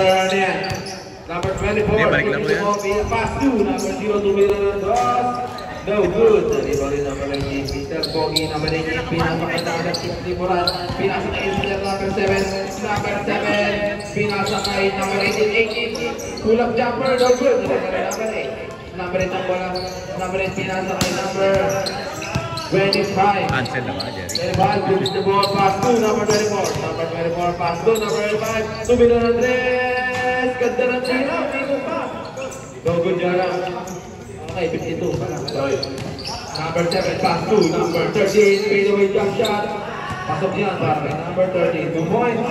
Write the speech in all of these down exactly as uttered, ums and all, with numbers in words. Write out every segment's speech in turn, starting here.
Ranian. Number twenty-four, pass to number zero to Mirandos. No good. Dari balik number nineteen, Mister Bogi, number eighteen, pinapakita agad si Limuran. Pinasakay sila number seven, number seven, pinasakay number eighteen, eighteen. Pull-up jumper, no good. Dari balik number eight. Number eight ang bola, number eight, pinasakay number twenty-five. Cancel na ba, Jerry? twenty-five, gives the ball, pass to number twenty-four. Number twenty-four, pass to number twenty-five. To Mirandes, ganda ng tira, dito pa. No good, Jara. Okay, fifty-two pala. Sorry. Number seven, pass to number thirteen, fadeaway jump shot. Pasok yan para kay number thirteen, two points.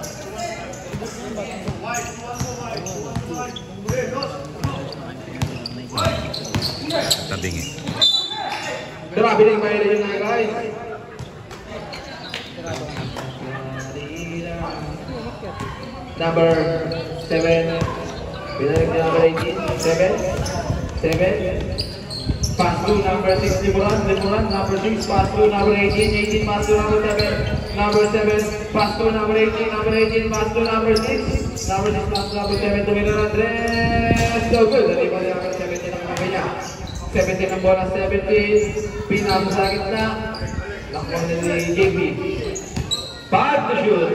Tabingin. Grabe na yung mahila yun nga, guys. Number seven, pinalik niya number eighteen, seven, seven. Pass to number six, Limuran, Limuran, number six, pass to number eighteen, eighteen, pass to number seven, number seven, pass to number eighteen, number eighteen, pass to number six, number six, pass to number seven, to Milan Andres, so good, dari bali number seventeen ang kamay niya, seventeen ang bola, seventeen, pinasa sa gitna, lakon ni J B, five to shoot,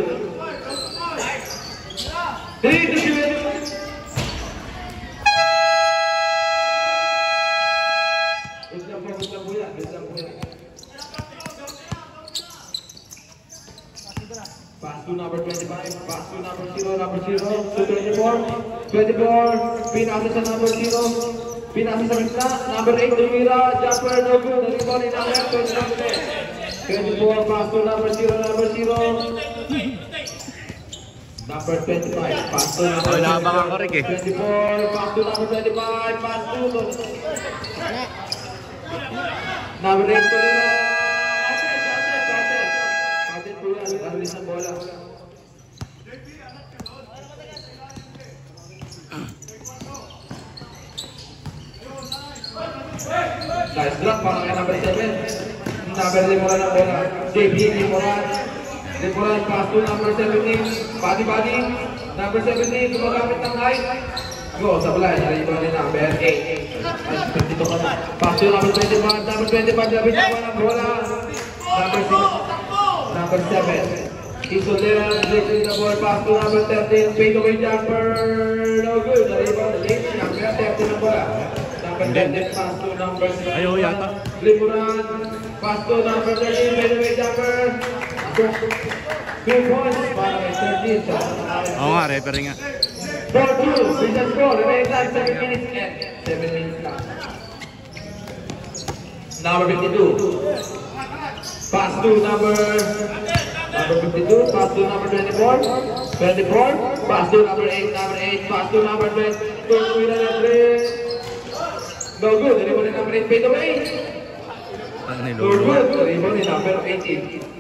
three to shoot, pass to number twenty-five, pass to number zero, number zero, to twenty-four, twenty-four, pinasa sa number zero, pinasa sa gitna, number eight, Lumira, jumper, no good, nag-rebound in ang left, twenty-four, pass to number zero, number zero, number twenty-five, pass to number twenty-four, pass to number twenty-five, pass to number eight, Lumira, isang bola. Nice block para kay number seven. Number Limuran ang bola. J B Limuran. Limuran pass to number seventeen. Body body. Number seventeen gumagamit ng height. Go sa bola. Yung bola ni number eight. Pass to number twenty-five. Number twenty-five labis ang bola. Number six. Number seven. Isolera, taking the ball, pass to number thirteen, fadeaway jumper, no good. Number thirteen ang bola. Number thirteen, pass to number seven. Limuran, pass to number thirteen, fadeaway jumper. Two points para kay thirteen. Oo nga, referee nga. four two, business score, remaining time seven minutes and seven minutes lang. Number fifty-two, pass to number number fifty-two, pass to number twenty-four, twenty-four, pass to number eight, number eight, pass to number twenty, no good, rebound number eight, fade away. No good, rebound number eighteen.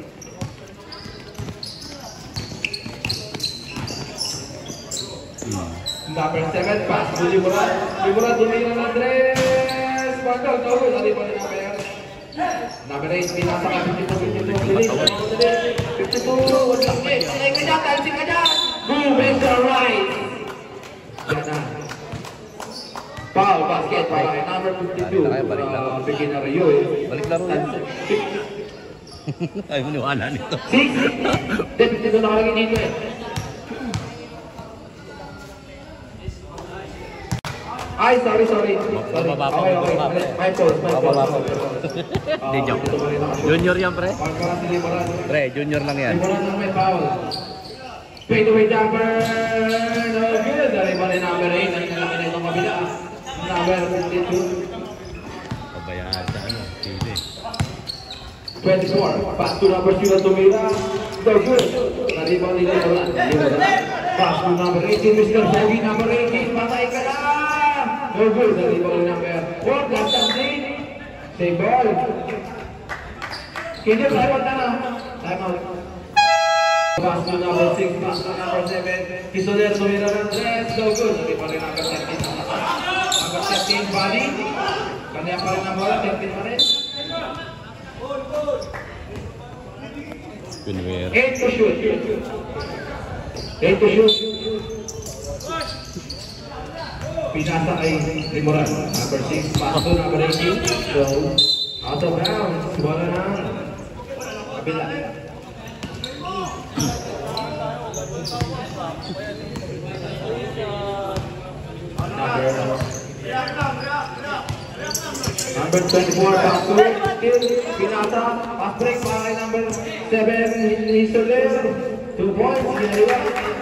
Number seven, pass to Limuran, Limuran to Milan Andres, bandal, no good, rebound number number eight, pinasa ka fifty-two, fifty-two, fifty-two, what's up, eh, sinay ka dyan, dancing ka dyan, boom, Mister Right, yan na, foul, basket, para kay number fifty-two, uh, beginner yun, balik laro yan, ay maniwala nito, six, fifty-two nakalagay dito eh, ay, sorry, sorry. Sorry. Okay, okay. My fault, my fault. Hindi, joke. Junior yan, pre. Pre, junior lang yan. Limuran lang may foul. Fadeaway jumper. No good. Dari ba rin number eight? Ang nalaki na itong kabila. Number fifty-two. Pabayaan sa ano, Chile. twenty-four. Pass to number zero to Mira. No good. Dari ba rin Limuran? Pass to number eighteen. Mister Bogi, number eighteen. Patay ka na! No good, dari ball number four, that's something. Save ball. Can you try one now? Time out. Pass to number six, pass to number seven. Isoler to Miran Andres, no good. Dari ball number thirteen. Number thirteen, body. Kanya pa rin ang bola, thirteen pa rin. eight to shoot. eight to shoot. pinasa kay Limoran. Number six, pass to number eighteen. So, out of bounds. Bola na kabila. Number twenty-four, pass to Hill, pinasa, pass break para kay number seven, Hisoler. Two points, ginaliwa.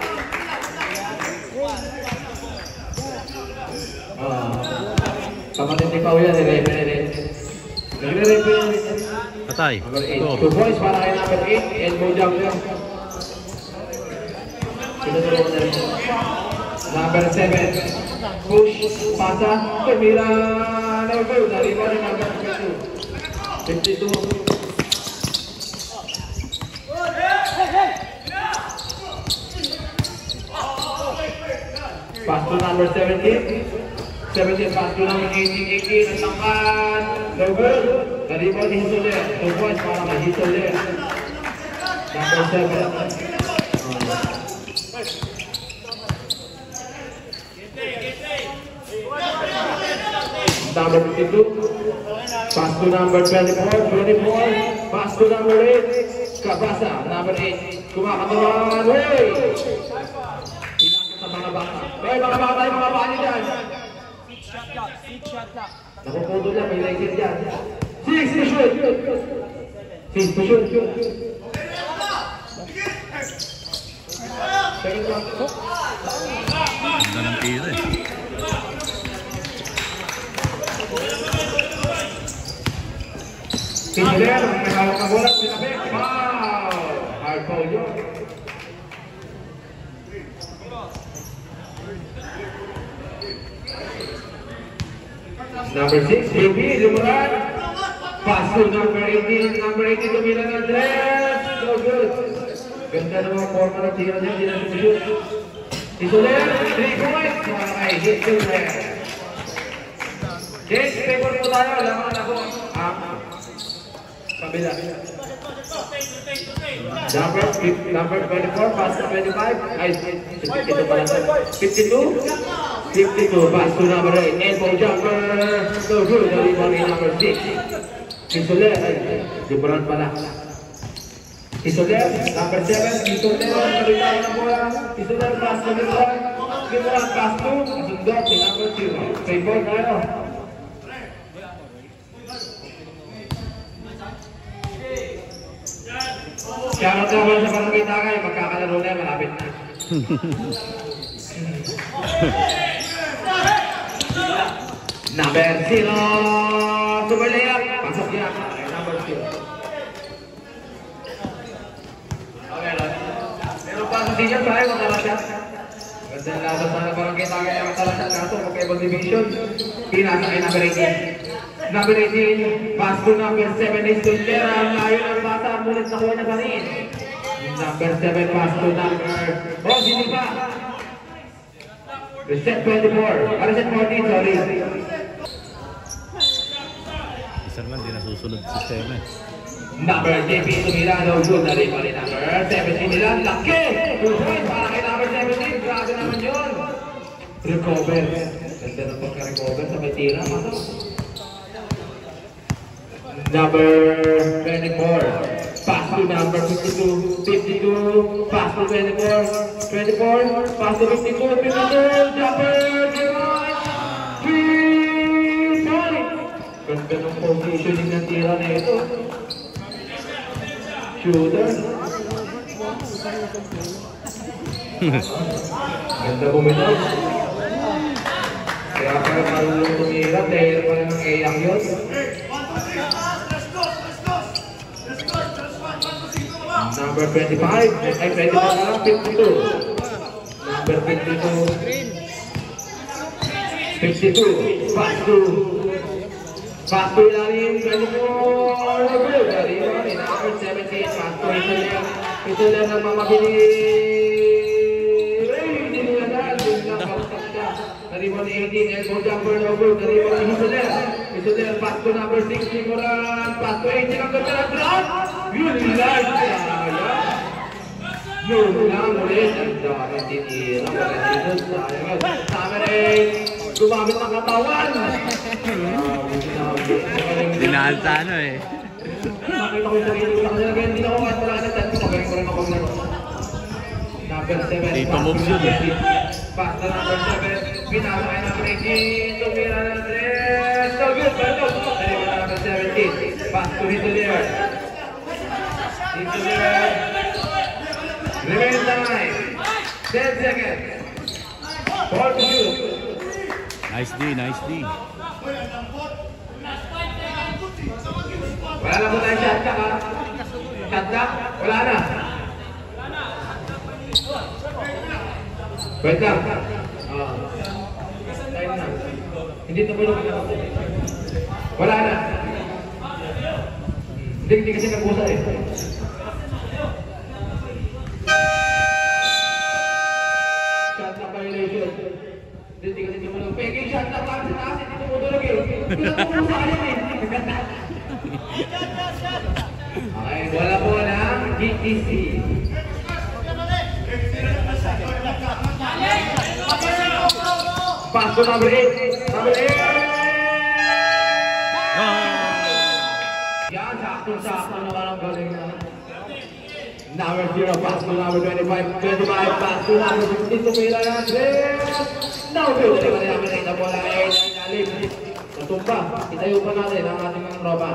Kapatid ni Pao yan, nire-referee. Nire-referee. Patay. Number eight. Two points para kay number eight, elbow jumper. Pinatulungan na rin. Number seven, push, pasa, tumira, number two, nariba rin number fifty-two. Pass to number seventeen. seventeen pass to number eighteen. eighteen, natangkan. No good. Nariba ni Hisoler. Two points para kay Hisoler. Number seven. Number fifty-two. Pass to number twenty-four. twenty-four. Pass to number eight. Kabasa. Number eight. Kumakatawan. Hey! Mga bata. Eh, mga bata yung mga bata dyan. Nakuputo niya, may legit dyan. Six to shoot. Six to shoot. Ganda ng tira eh. Pinler, may hawak na bola. Pinabik. Wow! Hard foul yun. Number six, Baby, Lumuran. Pass to number eighteen. Number eighteen, Lumiran Andres. So good. Ganda ng mga forma ng tira niya. Hindi na sumushoot. Hisoler, three points. Okay, hit Hisoler. Yes, paper po tayo. Laman ako. Ah, kabila. Number, number twenty-four, pass to twenty-five. Ay, ito pala sa fifty-two. fifty-two, pass to number eight, elbow jumper, so good, naliban ni number six. Hisoler, ay, Limoran pala. Hisoler, number seven, Hisoler, naliban ng bola. Hisoler, pass to Limoran. Limoran, pass to, sundot ni number two. May ball tayo. Shoutout naman sa Barangay Tagay, magkakalaro na, malapit na. Number zero, super layup, pasok niya, number zero. Okay, meron pa sa senior tayo, matala siya. Ganda na laban sana Barangay Tagay ang matala siya, kaso magkaibang division. Pinasa kay number eighteen. Number eighteen, pass to number seven is to Lera, ang layo ng bata, mulit nakuha niya pa rin. Number seven, pass to number, oh, sino pa? Reset twenty-four, reset fourteen, sorry. Isa naman, di nasusunod sa sistema eh. Number J P tumira, no good na rin pa rin. Number seventeen nila, laki! Two points para kay number seventeen, grabe naman yun. Recover, ganda na pagka-recover sa may tira, masok. Number twenty-four, pass to number fifty-two, fifty-two, pass to twenty-four, twenty-four, pass to fifty-two, fifty-two, jumper, three points! Ganda ng positioning ng tira na ito. Shooter. Ganda bumitaw. Kaya pala marunong tumira, dahil pala ng eyang yun. Number twenty-five, ay twenty-five na lang, fifty-two. Number fifty-two. fifty-two, pass to. Pass to ilalim, twenty-four. Ilalim, number seventeen, pass to Hisoler. Hisoler na mamabilis. Ay, hindi nila dahil. Nakautak siya. Nariban ni eighteen, elbow jumper, no good. Nariban ni Hisoler. Hisoler, pass to number six, Limoran. Pass to eighteen, ang ganda ng drop. Yun lang. Yun lang ulit. Ang dami tinira. Number eight. Gumamit ng katawan. Dinaan sa ano eh. Nakita ko yung sarili ko sa kanila. Kaya hindi na ako kahit wala na dyan. Magaling ko rin ako na. Number seven. Dito moves yun eh. Pass na number seven. Pinasakay ng Regine. Tumira ng tres. So good. Berto. Dali mo na number seventeen. Pass to Hitler. Hitler. Remain time. ten seconds. Ball to shoot. Nice D, nice D. Wala na po tayo shot clock ha. Shot clock? Wala na. Wait lang. Uh, time na. Hindi tumulong na. Wala na. Hindi, hindi kasi nagpusa eh. Shot clock violation. Hindi kasi tumulong. Peking shot clock lang sa taas. Hindi tumulong eh. Hindi tumulong sa akin eh. Okay, wala po ng G T C. Pass to number eight. Number eight. Yan, sakto-sakto naman ang galing na. Number zero, pass to number twenty-five. twenty-five, pass to number fifteen. Tumira na. Now, good. Dali ba namin na bola ay nalim. Natumba. Itayo pa natin ang ating mga tropa.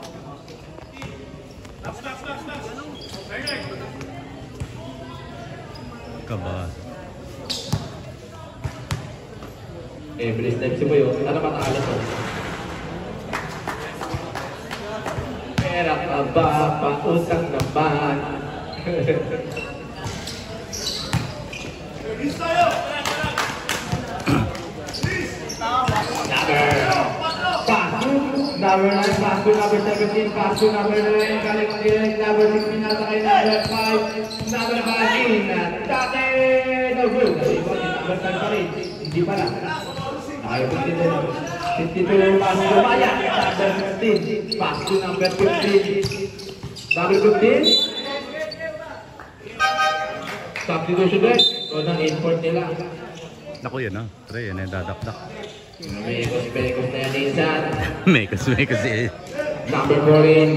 Kabas. Eh, bilis na si Boyo. Ano matalo to? Pera ka ba? Pautang naman. Number nine, pass to number seventeen, pass to number nine, galing ang direct, number sixteen, nasa kay number five, number nineteen, dati, no good. Number ten pa rin, hindi pala. Ayaw fifty-two, fifty-two, pass to Maya, number fifteen, pass to number fifteen, number fifteen, substitution din, o ng import nila. Naku yun ah, pre, yan yung dadakdak. Mekos-mekos na yan insan. Mekos, mekos eh. Number fourteen.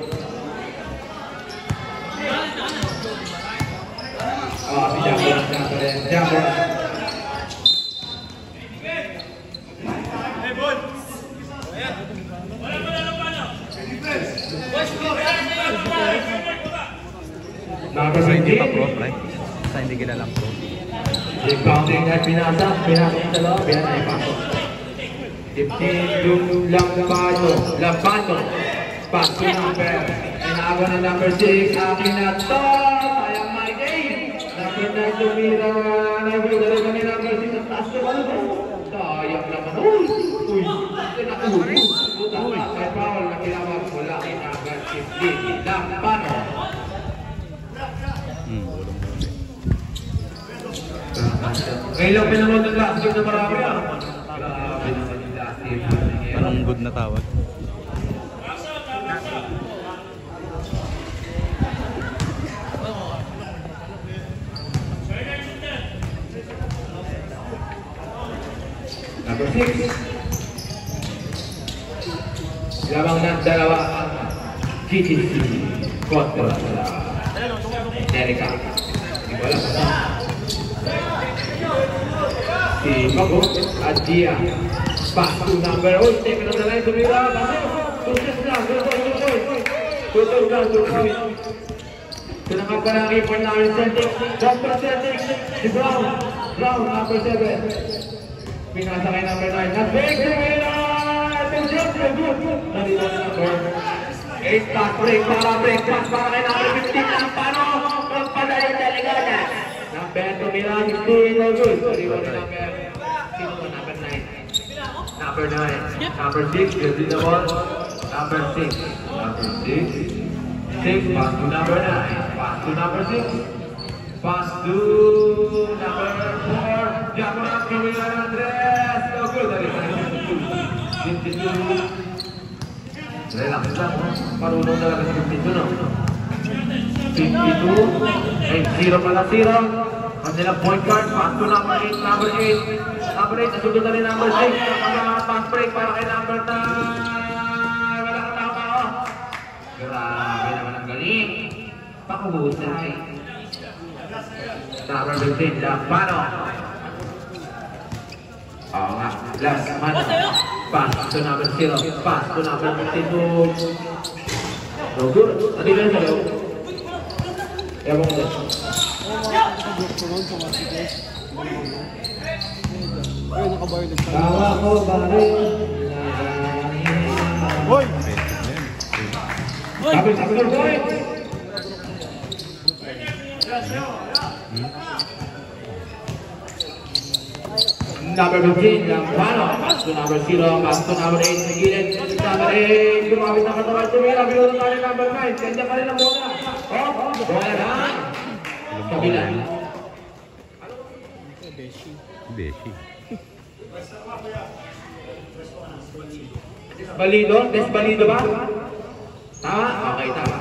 Oh, si Jumbo lang sa ito rin. Jumbo. Number So hindi pa twenty. pro, pre? Sa hindi kilalang pro. Rebounding at pinasa. Pinasa sa loob. Pinasa ay pasok. fifteen yung Lampato. Lampato. Pass to number. Inago na number six. Akin na to. Sayang my game. Number nine tumira. Number dalawa kami number six. Ang taas ko. Sayang naman. Uy! Uy! Uy! Uy! May foul na kinawag mula kay number fifteen. Lampato. Hmm, bulong bulong. Ngayon lang pinanood ng last game na marami ah. Grabe naman yung last game. Anong good na tawag? Number six. Lamang ng dalawa ang G T C kontra sa Erika. Hindi ko alam kung si Mago at Gia. Pass to number eight. Take it on the line. Tumira. Tusis lang. Tutog lang. Tutog. Tinangkap pa ng report namin. Celtics. Contra Celtics. Si Brown. Brown. Number seven. Pinasa kay number nine. Nag-break. Tumira. Tusis. Nandito na number eight. Pass break. Para break. Pass para kay number fifteen. Ang pano. Magpadali taligana. Number tumira. fifteen. No good. Nandito na number. Sino ko number nine? Number nine. Number six. Gives you the ball. Number six. Number six. Six. Pass to number nine. Pass to number six. Pass to number four. Jacob Camila Andres. No good. fifty-two. Relax lang. Marunong talaga sa fifty-two, no? fifty-two. Ay, zero pala zero. Kanila point guard. Pass to number eight. Number eight. number eight, nasugot na rin number six. Pass break para kay number nine. Wala ka tao. Grabe naman ang galing. Pakuhusay. Number fifteen, Lampano. Oo nga, Lampano. Pass to number zero. Pass to number fifty-two. No good. Adi lang sa loob. Ewan ko. Bawa ko baril. Hoy! Sabi sa mga boy! Number fifteen, Lampano. Pass to number zero. Pass to number eight. Sa gilid. Number eight. Gumamit na katawan. Tumira. Binuto na rin number nine. Kanya ka rin ang muna. Oh, bola na. Kabila. Beshi. Balido? Des balido ba? Tama? Okay, tama.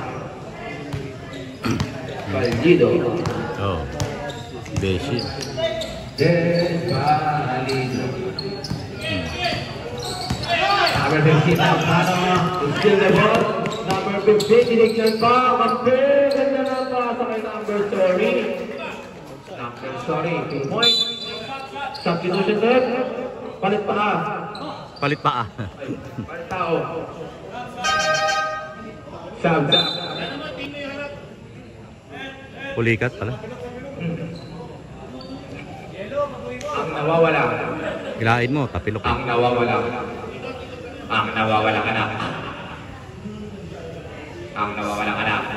Balido. Oh. Beshi. Des balido. Number fifteen, Lampano. Still the ball. Number fifteen, tinignan pa. Kampir. Ganda na pa sa kay number sorry. Number sorry. Two points. Substitution third. Palit pa ah. Palit pa ah. Palit tao. Sabda. Pulikat pala. Ang nawawala. Ilain mo, tapilok. Ang nawawala. Ang nawawala ka na. Ang nawawala ka na.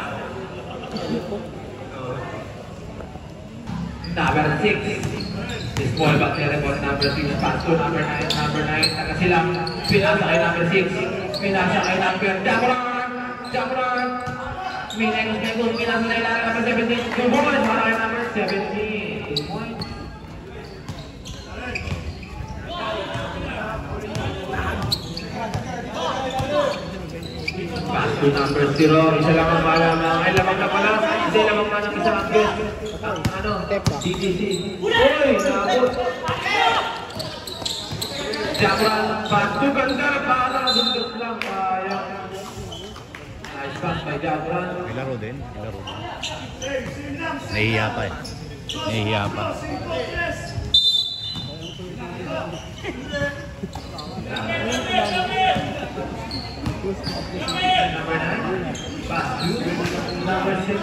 Number six. Small back teleport number six. Pass to number nine. Number nine. Taga silang. Pinasa kay number six. Pinasa kay number. Jamuran! Jamuran! Minengus Mengus. Pinasa na ilan number seventeen. Two points para kay number seventeen. Two points. Pass to number zero. Isa lang ang malamang. Ay, lamang na pala. Isa lamang na ng isang anggot. Ang ano? D T C. Uy! Nakot! Jamuran. Pass to ganda. Para. Dundot lang. Kaya. Nice pass by Jamuran. Ilaro din. Ilaro din. Nahihiya pa eh. Nahihiya pa. Number nine. Pass to number six.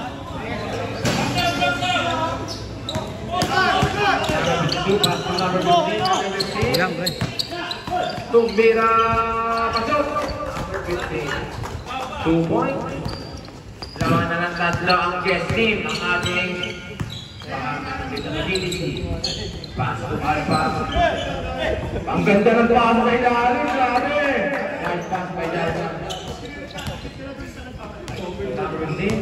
Two pass to number fifteen. Number fifteen. Ilang pre? Tumira. Pasok. Number fifteen. Two points. Lawan na ng tatlo ang guest team ng ating dito na D T C. Pass to Alpha. Ang ganda ng pass sa ilalim. Grabe. Nice pass by Jason. Number fifteen.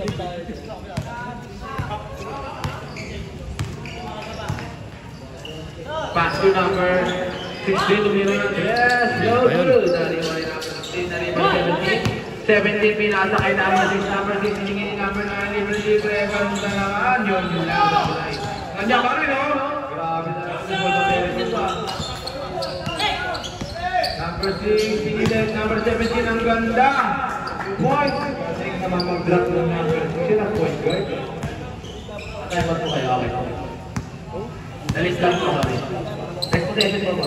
Pass to number sixteen. Tumira ng yes. No good. Nariwan ni number sixteen. Nariwan seventeen. seventeen pinasa kay number six. Number six. Hiningin ni number nine. Libre libre. Ganda naman. Yun yung lang. Kanya pa rin oh. Grabe na lang. Number six. Hiningin. Number seventeen. Ang ganda. Point. Kasi naman mag-drop ng number six. Sila point guard. Kaya ba ito kayo? Okay. Nalis lang po kami. Next possession po po.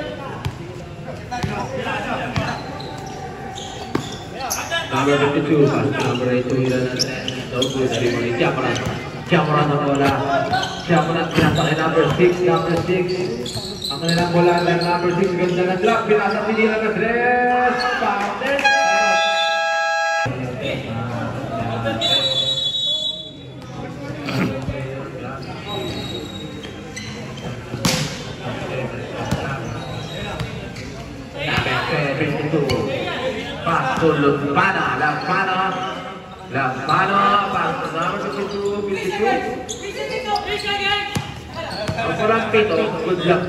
Number fifty-two, number eight, tumira na no good, Rimoni, Jamuran. Jamuran na bola. Jamuran, pinasa kay number six, number six. Ang kanilang bola ng number six, ganda na drop, pinasa pinila na dress. Pate! fifty-two. Pass to Lampano, Lampano, Lampano, pass to number fifty-two, fifty-two. Ang parang pito, good luck.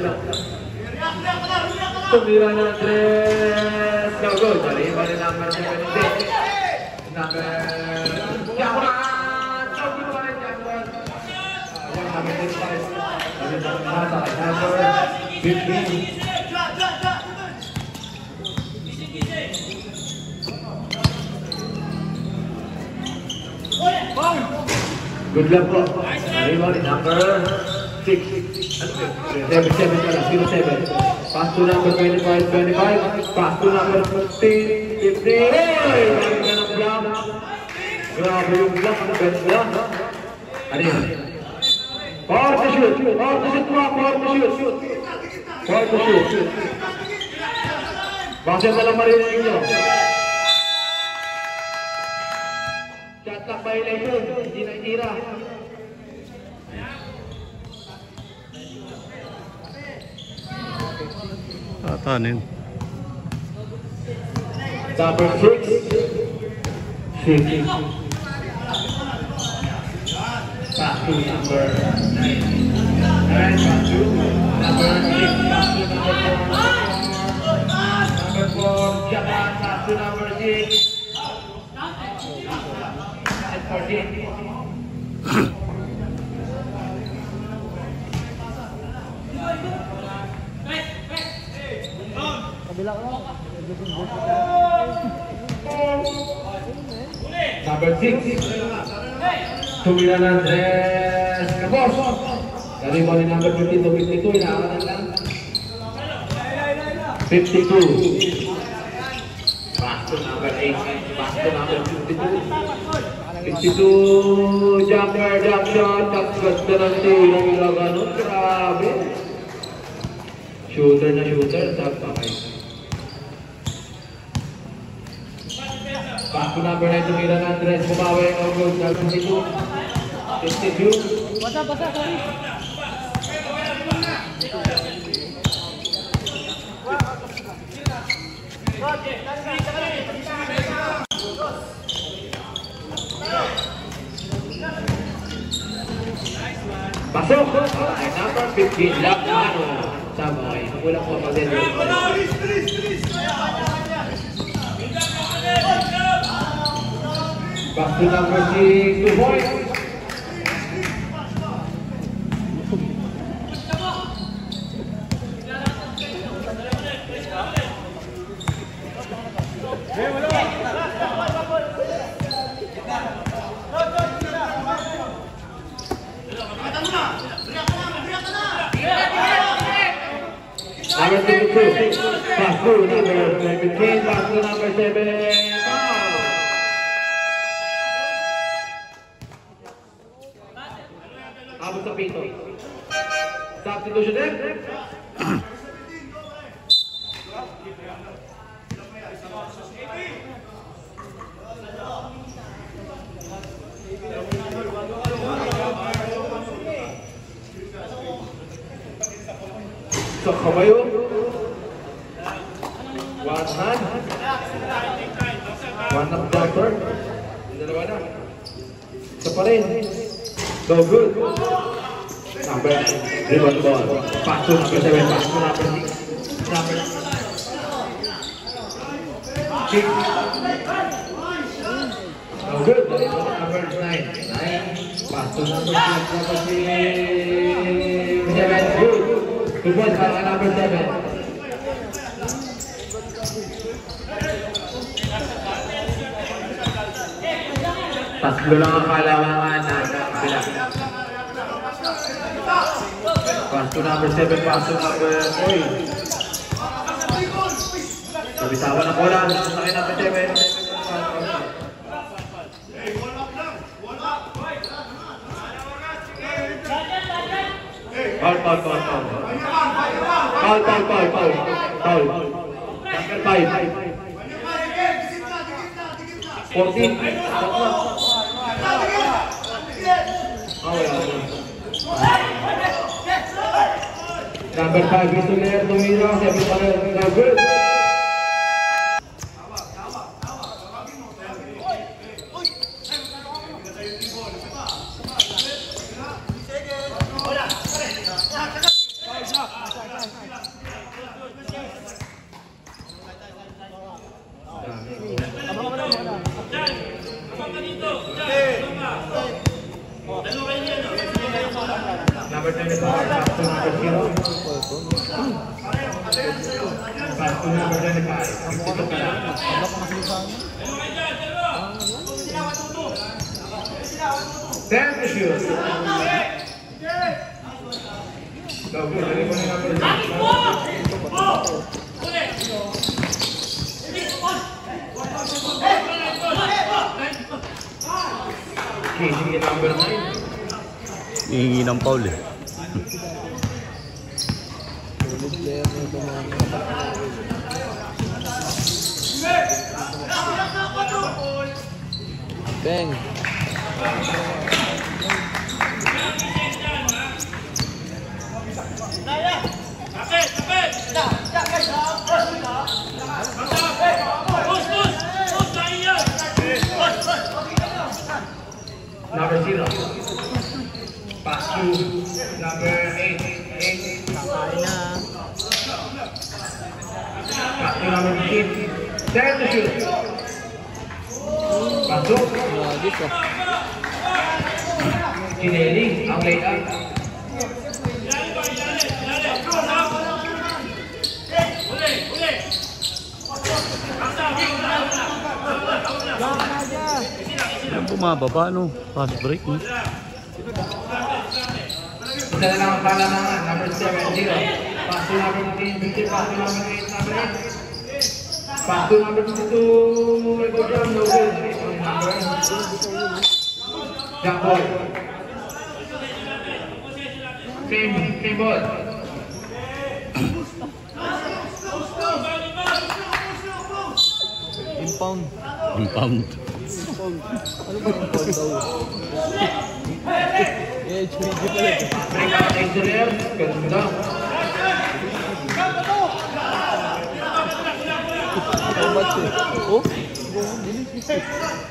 Tumira na tres. No good. Mali ba rin number seventeen? Number... Jamuran! No good pa rin, Jamuran. Yung number six pa rin. Number fifteen. Good luck po. Rebound number six. Seven, seven, zero, seven. Pass to number twenty-five, twenty-five. Pass to number fifteen, fifteen. Hey! Ganda ng block. Grabe yung block. Ang ganda. Ano yun? Power to shoot. Power to shoot mo. Power to shoot. Power to shoot. Bakit na lang marinig nyo? Shot clock violation. Hindi na itira. Tatanin. Number six. Six. Pass to number nine. Nine, pass to number six. Pass to number four. Number four. Japan, pass to number six. And fourteen. Number six. Tumilan Andres Cabos. Dari bali number fifty-two, fifty-two. Inaanan lang. fifty-two. Pass to number eight. Pass to number fifty-two. fifty-two. Jumper, jump shot. Ganda ng tirang ilaganon. Grabe. Shooter na shooter. Tap pakay. Pass to number nine, Tumilan Andres, bumawi ang goal, fifty-two, fifty-two. Basa, basa, sorry. Pasok! Ay, number fifteen, Lakmano. Sabay, wala po mag-deliver. Back to number six, two points. Number twenty-two, pass to number seventeen, pass to number seven. Abot sa pito. Substitution din. So, kabayo. One hand. One up doctor. Dalawa na. Isa pa rin. So good. Number rebound ball. Pass to number seven. Pass to number six. Number six. So good. Number nine. Nine. Pass to number six. Number six. Seven. Good. Good boys. Para number seven. Tatlo lang ang kalamangan na kabila. Pass to number seven, pass to number eight. Sabisawa ng bola, sa akin number seven. Foul, foul, foul, foul. Foul, foul, foul, foul. Foul. Number five. fourteen. Number five is to Leo Tumira, seven para good. Number ten is number zero. Pass to number twenty-five. fifty-two ka lang. ten to shoot. Go, good. Dali mo na number Casey number nine. Hihingi ng foul eh. Bang! Number zero. Pass to number eight. Eight. Pass to number fifteen. Ten to shoot. Pasok. Kineli ang layup. Ang bumababa, no? Fast break, no? Isa na lang ang palamangan. Number seven, zero. Pass to number fifteen, fifteen. Pass to number eight, number eight. Pass to number fifty-two. Ego jump, no good. Number. Jump ball. Same, same ball. Impound. Impound. Ano ba impound daw? Eh, churigi pala. Break out engineer. Ganda. How much eh? Oh? Bilis, bilis.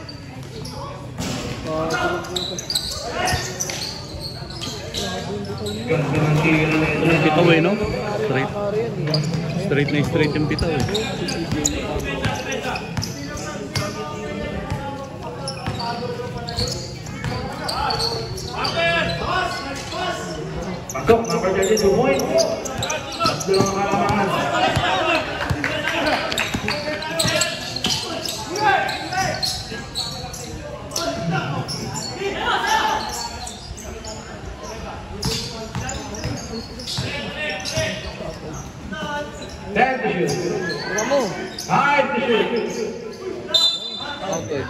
Ganda ng tira na ito. Yung bitaw eh, no? Straight. Straight na straight yung bitaw eh. Pasok, number thirty-two points. Tatlo ang kalamangan. Ten to shoot. Tira mo. Five to shoot. Okay.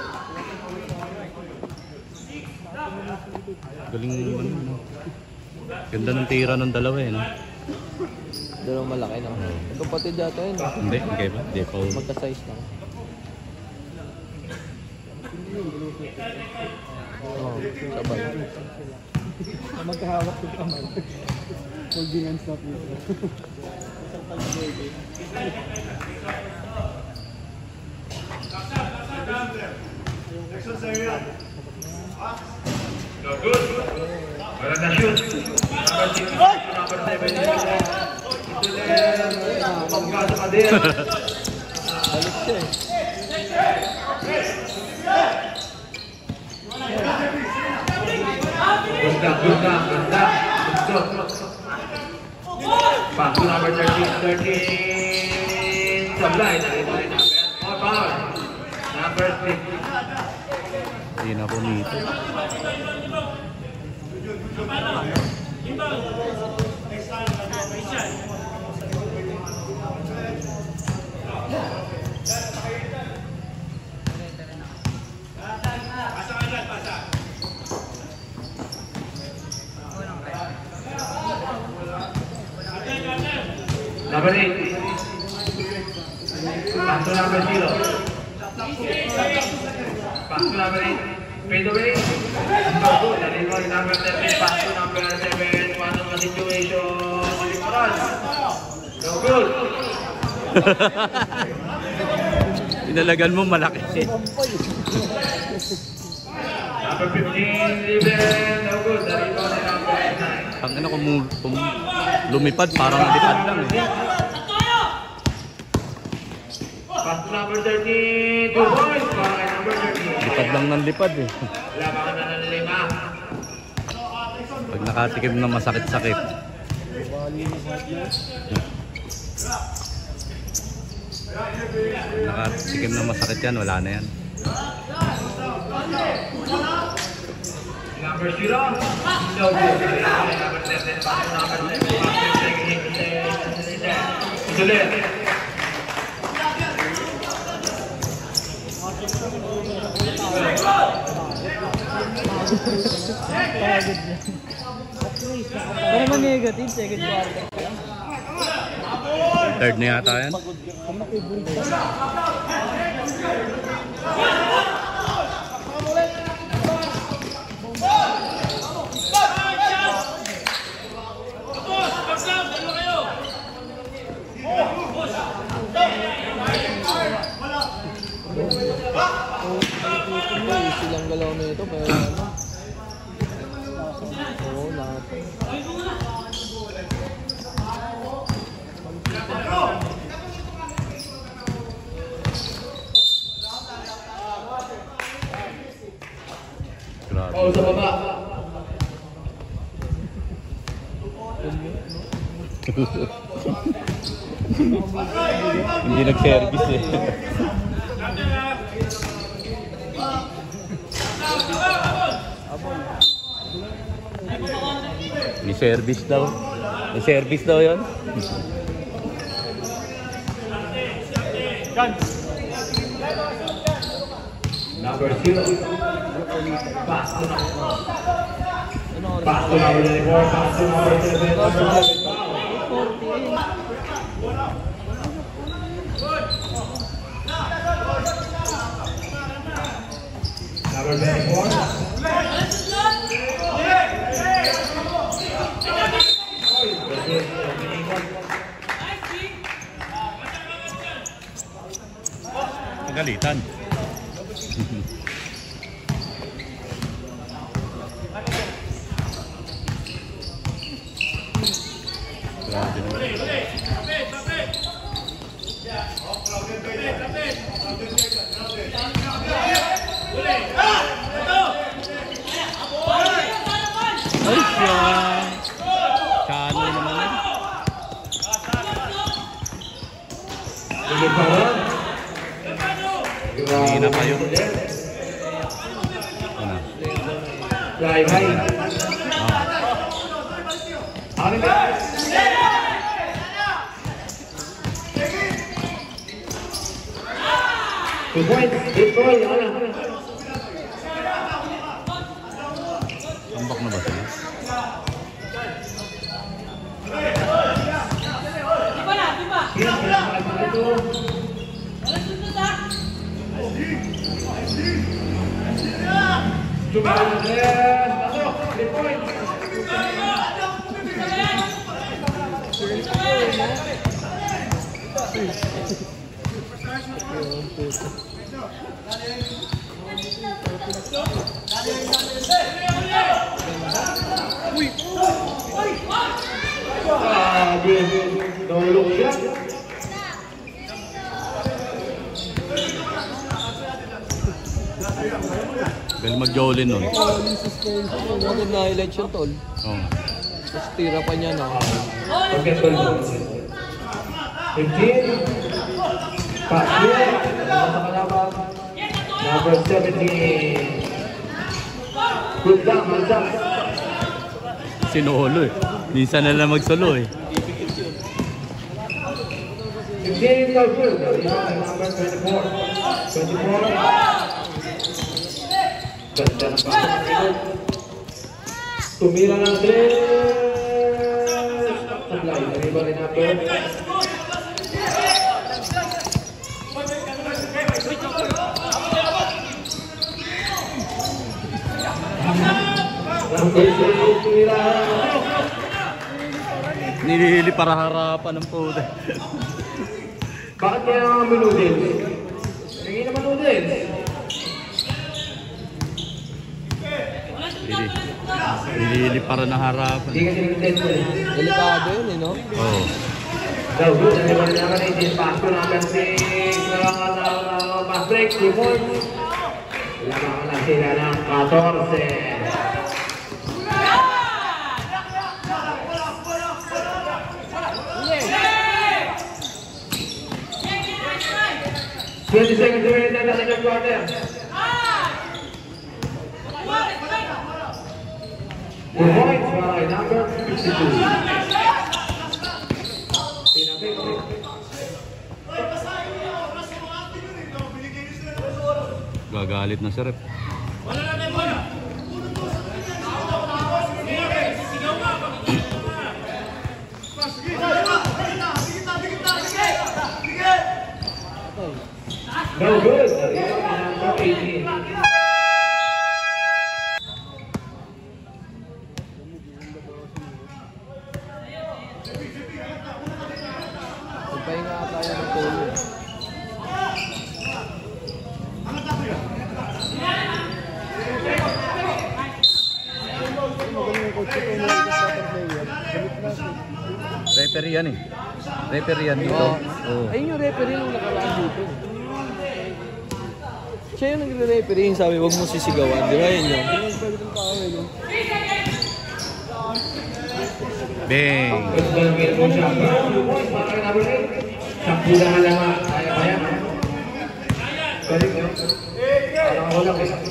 Galing naman, no? Ganda ng tira ng dalawa eh, no? Dalawang malaki na. Kapatid yata yun. Hindi, hindi ba? Hindi pa. Magka-size lang. Oo, sabay. Magkahawak yung kamay. Holding hands up nito. No good. Wala na shoot. Number six, number seven. Ito na magkasa ka din. Balik siya eh. Ganda, ganda, ganda. Gusto. Pass to number thirteen, thirteen. Sablay. More power. Number six. Hindi na po nito. Number eight. Pass to number zero. Pass to number eight. Fade away. No good. Delivery number seven. Pass to number seven. One on one situation. Liberal. No good. Inalagan mo malaki. Number fifteen. Liben. No good. Delivery number nine. Ang ano kung, kung lumipad, parang lipad lang eh. Pass to number thirteen. Two points. Para number thirteen. Lipad lang ng lipad eh. Labakan na ng lima. Pag nakatikim na masakit-sakit. Nakatikim na masakit yan, wala na yan. Number zero. No good. Number seven. Number seven. Sulit. Pero man negative, second quarter. Third na yata yan. Silang galaw na ito, pero ano? Oo, lahat. Grabe. Oh, sa baba. Hindi nag-service eh. May service daw. May service daw yun. Number zero. Pass to Pass to number twenty-four. Pass to number seven. Number seven. Number twenty-four. Pagalitan. Grabe naman. Ay, siya. Kano naman yan. Hindi na pa yun. Ano? Fly high. Ah. Ano ba? Two points. Eight points. Ano? Tambak na ba sila? Ah, nahulog siya. Galing mag-jolin nun. Ano na highlight siya, tol? Oo. Tapos tira pa niya na. Okay, twelve. fifteen. Pass here. Sa kalaban. Number seventeen. Good job, good job. Sinuholo eh. Minsan na lang magsolo eh. fifteen, no good. Number twenty-four. twenty-four. Ganda ng pass. Tumira ng tres. Taglay. Nariba rin number. Nilili para harapan ng pude. Bakit kaya naman may noodles? Hindi naman noodles. Nilili para ng harapan. Hindi kasi noodles eh. Delikado yun, eh, no? Oo. Daw, good. Naliwan naman eh. Din pass ko naman si pass break. Two points. Lamang na sila ng fourteen. twenty seconds remaining in the second quarter. Two points para kay number fifty-two. Tinapik. Gagalit na si Rep. No good. Number eighteen. Magpahinga tayo ng polo. Magaling yung coach ko na yung starter player. Galit na siya. Referee yan eh. Referee yan dito. Oo. Oo. Ayun yung referee nung nakalaan dito. Siya yung nagre-referee yung sabi, huwag mo sisigawan. Di ba yun yun? Hindi lang pwede ng tao eh, no? Bang! Sampu na halaman. Kaya ba yan? Balik yun. Parang ako lang eh.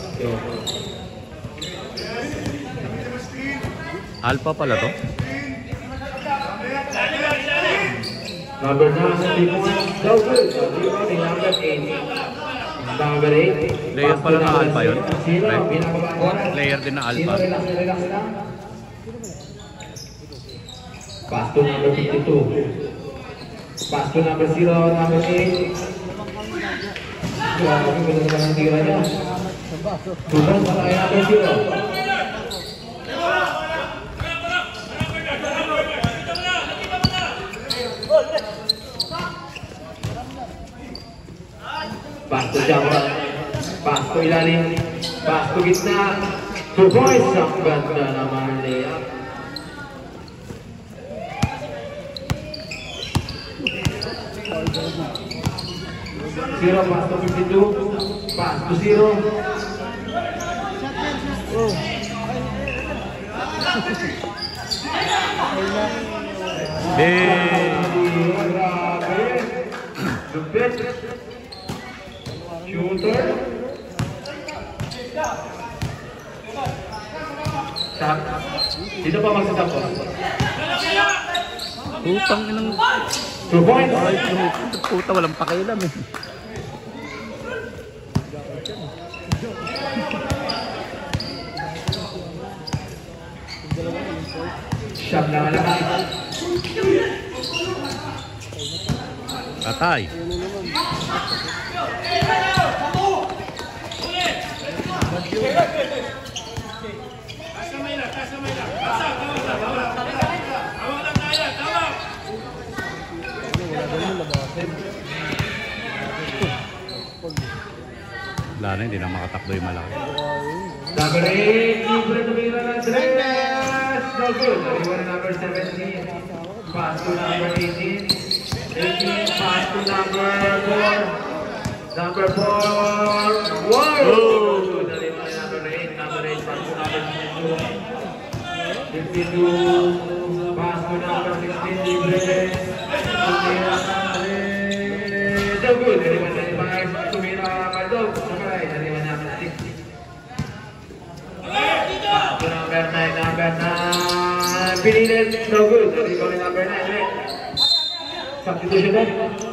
Alpha pala to? Number nine, no good. Number eight. Number eight. Player pala ng Alpha yun? Zero. Right? Player din ng Alpha. Zero, relax, relax lang. Pass to number fifty-two. Pass to number zero, number eight. Grabe, ganda naman ang tira niya. Tuban para kay number zero. Pass to jumper. Pass to ilalim. Pass to gitna. Two points. Ang ganda naman niya. Zero, pass to fifty-two. Pass to zero. Oh. Bang! Grabe. Lupit. Shooter. Shot. Sino pa magsasap ko? Putang inang... Two points. Ay, puta, walang pakialam eh. Shot na malaki. Patay. Wala na, hindi na makatakbo yung malaki. Number eight, libre tumira ng tres. No good. Nariwan na number seventeen. Pass to number eighteen. eighteen, pass to number four. Number four. Wow! Nariwan na number eight. Number eight, pass to number fifty-two. fifty-two, pass to number sixteen. Libre. Tumira ng tres. No good. Nariwan na five. Tumira ng Maldog. Okay, nariwan na number six. Number nine, number nine. Pinilit, no good. Ikaw yung number nine, right? Substitution na.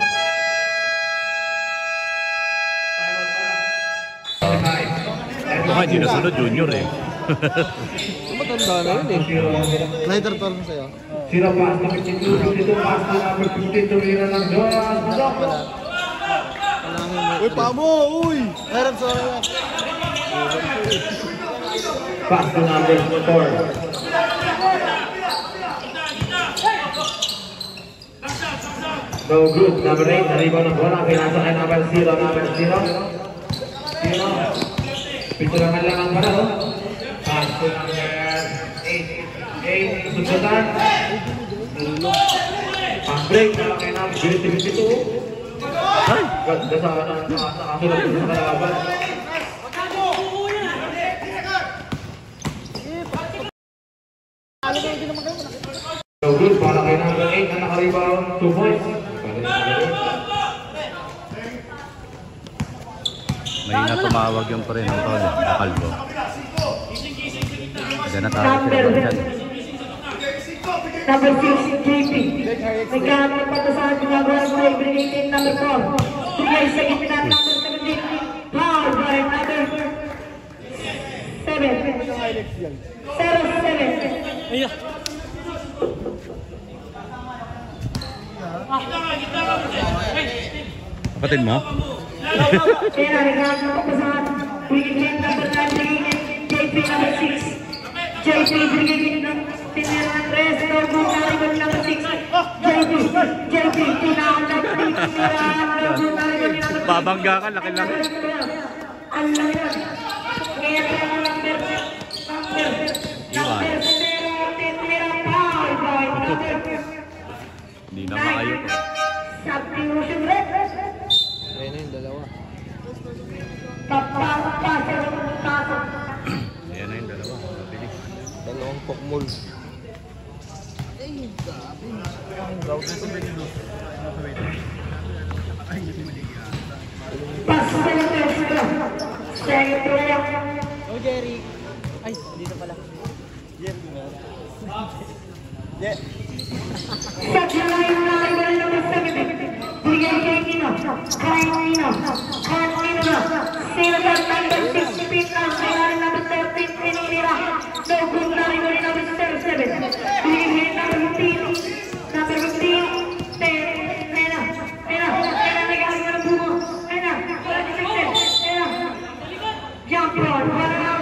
Baka hindi nasunod junior eh. Matanda na yun eh. Lighter tol mo sa'yo. Zero pass to fifty-two, fifty-two pass to number fifteen. Tumira ng Joas. Madok. Uy, pa mo! Uy! Meron sa akin. Pass to number four. No good. Number eight, naribaw ng bola. Pinasa kay number zero, number zero. Zero. Pinturahan lang ang para, no? Pass to number eight. eight, sundutan. Pass break, para kay number fifty-two. Ay! Ganda sa nakasunod ko sa kalaban. No good, para kay number eight na naka-rebound, two points. May nga tumawag yung pre ng tol. Kalbo. Diyan na tayo sila dyan. Number six, J P. Nagkaroon pa ito sa ating ginagawa ng brigade number four. Sige, sa gitna number seventeen. Power by number seven. Zero seven. Kapatid mo? Kaya nagkakaroon pa sa brigade number nine, J P number six. J P, brigade number Tinero Andres, Logo, Narigol number six. J P, J P, Tinahanda, Tinera, Logo, Narigol number six. Babangga ka, laki-laki. Ang lahat. Kaya kaya number, number, number, Tinero, Tinera, Power by number Hindi na makayo pa. Substitution red. Ayun na yung dalawa. Papapasa, papapasa. Ayan na yung dalawa. Mabilis. Dalawang pokmol. Pass sa tercero. Tercero. Oh, Jerry. Ay, dito pala. Jerry mo. Yeah. Second line number number seven. Brigade Nino. Kyle Nino. Kyle Nino. Silver number sixteen. Line number thirteen. Pinira. Logo number number seven. Brigade number fifteen. Number fifteen. Nena. Nena. Nena nagaling mo ng bungo. Nena. Nena. Jump ball. One out.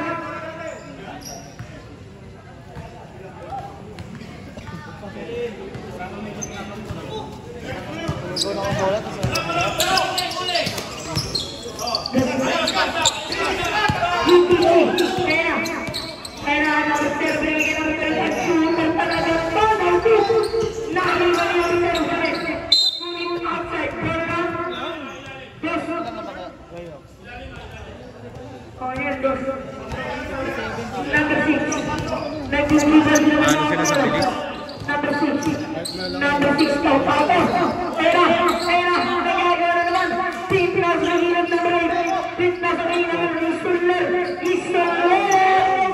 Number six. Number six daw pa ito. Pera, pera, nagagawa na naman. Team Plus Manila number eight. Team Plus Manila number eight. Isuller, Isuller.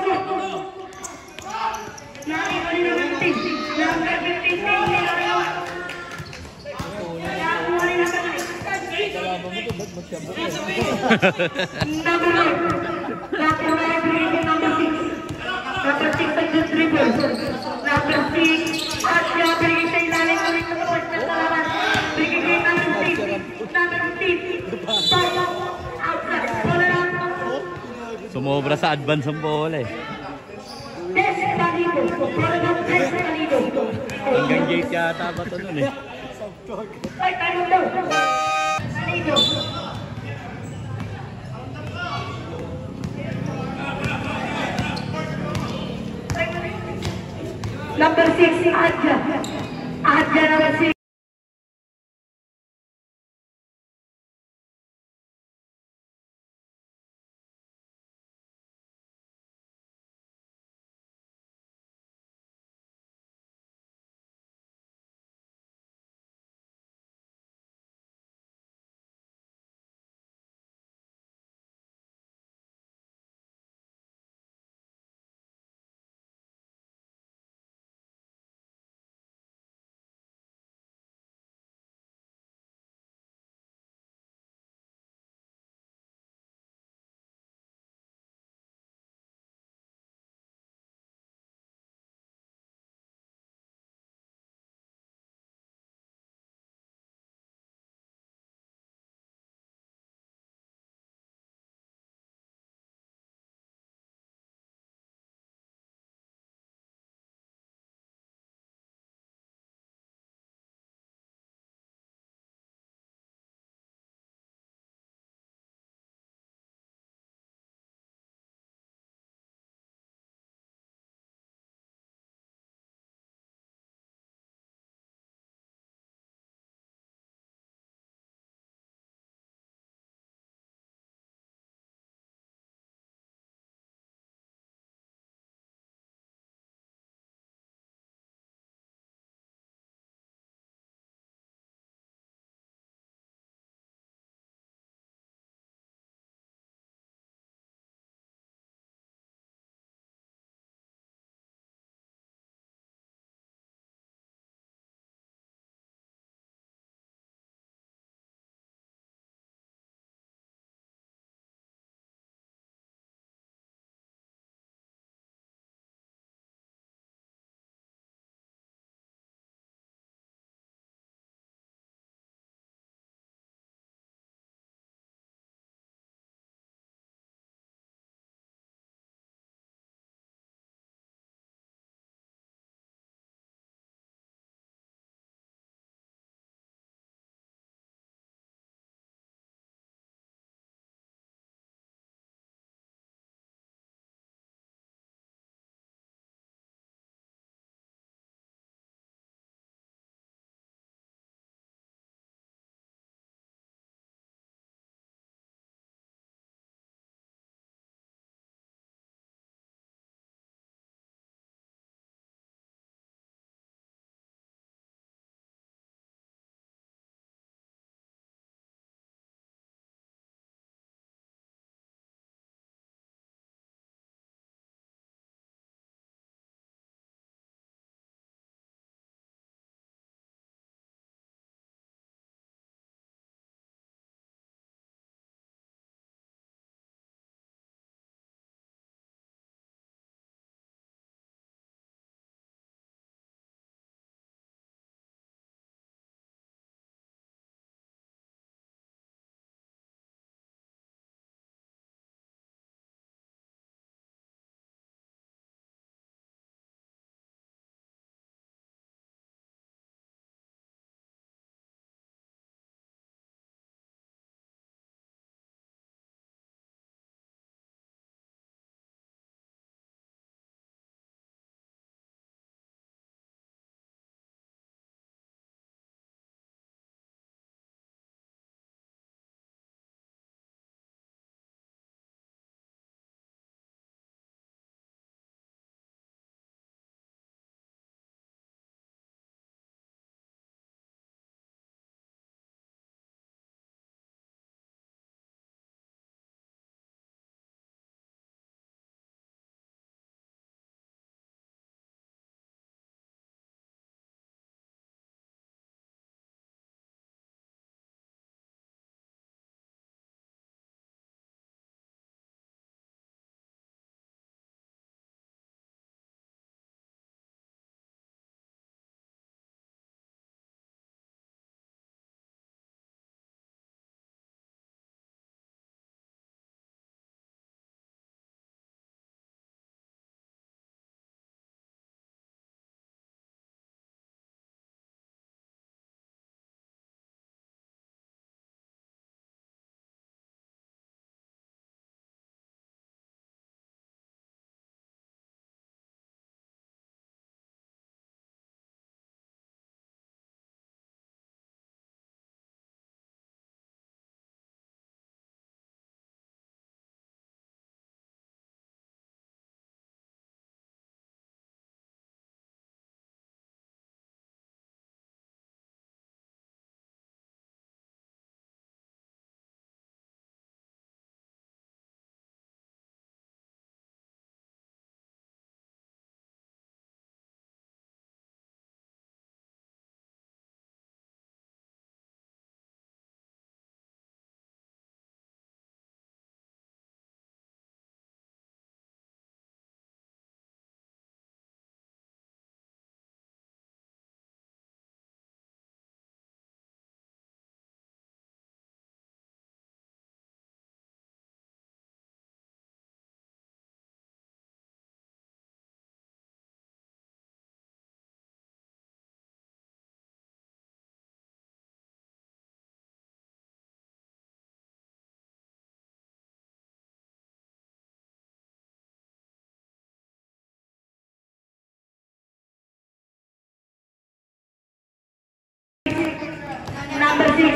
Nari Manila number fifteen. Number fifteen. Number nine. Number nine, number six. Number six, the triple. Number six, Asya, bigay sa ilalim ulit sa kapag na salamat. Bigay number six, number six, Papa, outside, bola lang. Sumobra sa advance ang bola eh. Despacito, bola lang, Despacito. Hanggang gate yata ba ito nun eh. Ay, tayo daw. Despacito. Number six, Adja. Adja number six.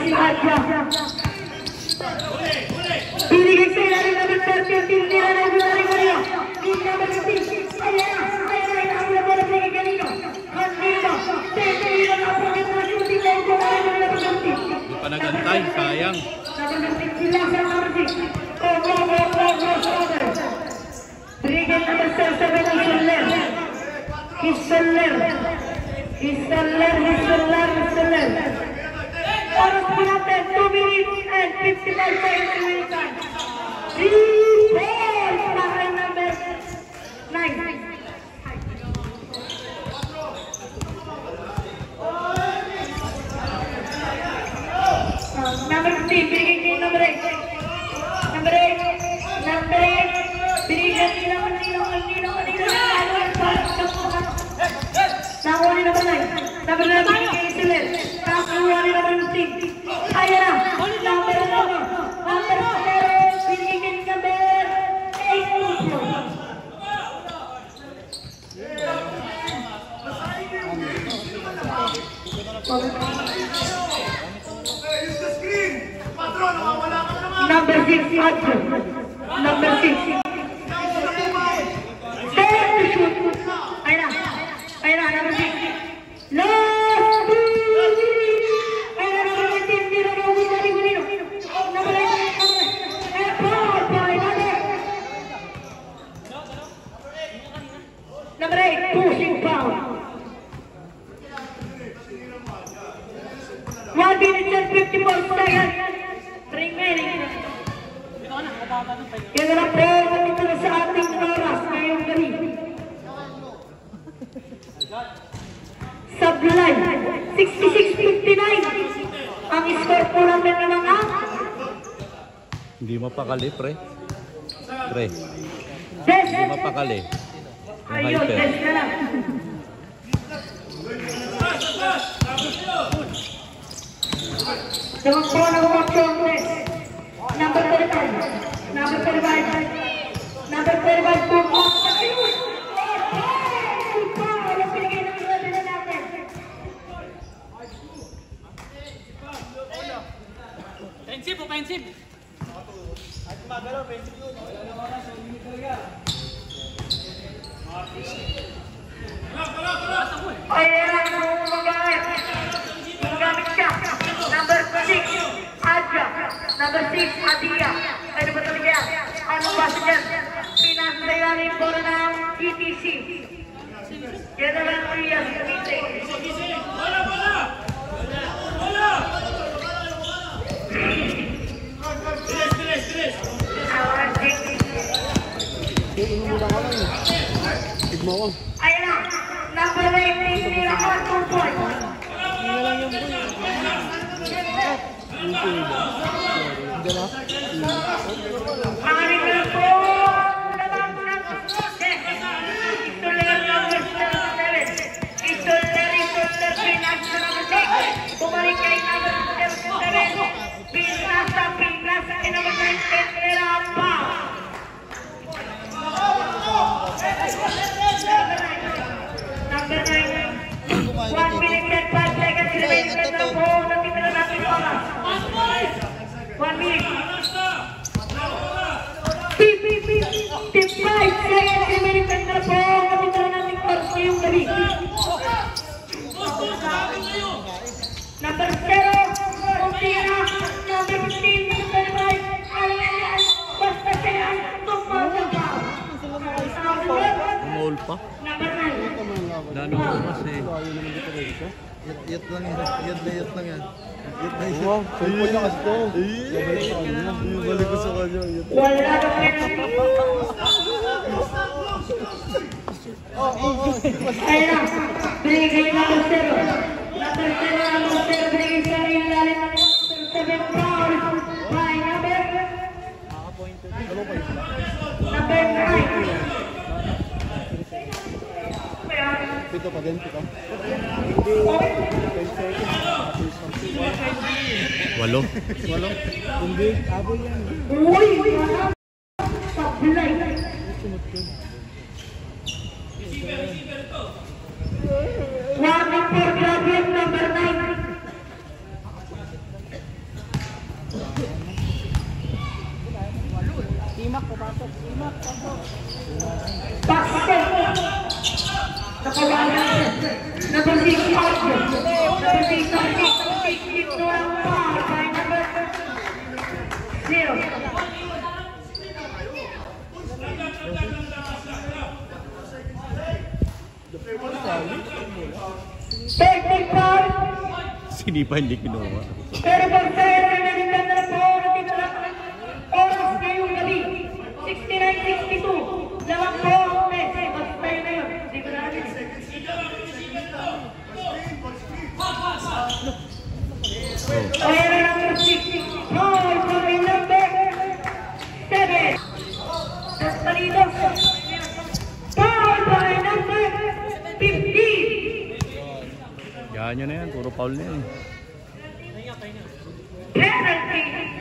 Aja. Binigay sa ilalim number thirty, tira na yung dari Maria. Number fifteen, ayan, ayan, ayan, ang bola binigay kanino. Kanino, tete, ilan ang pagkat na shooting line ko na rin number fifteen. Hindi pa nagantay, sayang. Number fifteen, sila sa number six. Go, go, go, go, go, go. Binigay number seven, Histoler. Histoler. Histoler, Histoler, Histoler. Oras po natin, two minutes and fifty-five seconds remaining time. Three balls para number nine. Number fifteen, binigay kay number eight. Number eight, number eight, binigay kay number nine, number nine, nakuha ni number nine. Number nine, binigay kay Histoler. Nakuha ni number fifteen. Ayan na, number one. Number seven, binigay kay number eight. Number six, Adjo. Number six. There to shoot. Ayan na, ayan na, number six. Last two. Ayan na, number eighteen, zero, no, zero, zero. Number eight, and four, five, number. Number eight, pushing foul. One minute and fifty-four seconds remaining. Yan na po ito na sa ating oras ngayong gabi. Sublime, sixty-six fifty-nine. Ang score po natin na mga Hindi mapakali, pre. Pre, Des. hindi mapakali. Yung Ayun, hyper. Des na lang. Naman po na umaksyon, Des. Number thirty-five. Number thirty-five. Number thirty-five po po. Ayun! Wala pinigay ng ilan na natin. Offensive, offensive. Ayan ang gumagamit. Gumagamit siya. Number six, Adja. Number six, Adia. Ano ba talaga yan? Ano ba siya dyan? Pinasayari po ng G T C. General Trias Cavite. Bola, bola! Bola! Bilis, bilis, bilis! Ayan na. Number eight, nila ko, two points. Mga nila po, naman ng Isoler number seven. Isoler, Isoler, Pinas number six. Bumalik kay number seven. Pinas sa Pinas kay number nine. Era pa. Number nine. One minute and five seconds remaining na po. Natitira natin yung oras. One minute. fifty-five seconds remaining na po. Natitira natin yung oras ngayong gabi. Number zero. Umpira. Number fifteen. Number five. Ayan. Basta siya. Tumawag pa. Umul pa. Number nine. Lalo ko kasi. Yat lang yan. Yat na yat lang yan. Yat na yat. Wow, simple na kasi to. Yung balik ko sa kanya. Wala na penalty. Ayan na. Binigay number zero. Number zero, number zero. Binigay sa ilalim ng number seven. Foul. By number number nine. Pito pa din, pito. Walo. Walo. Hindi, abol yan. Uy! Sablay! Warning for Gabriel number nine. Pakistan. Nakawala. Number six, Arjun. Number six, Arjun. Ito ang foul by number zero. thirty-five. Sini pa hindi kinuha. Pero pag sa'yo na naganda na po, natitira oras ngayong gabi. sixty-nine sixty-two. Lamang po ang next. Mas tayo na yun. Hindi ko natin. Ayan na number six. Foul by number seven. Mas palito. Foul by number fifteen. Yan yun na yan. Puro foul na yan. Penalty.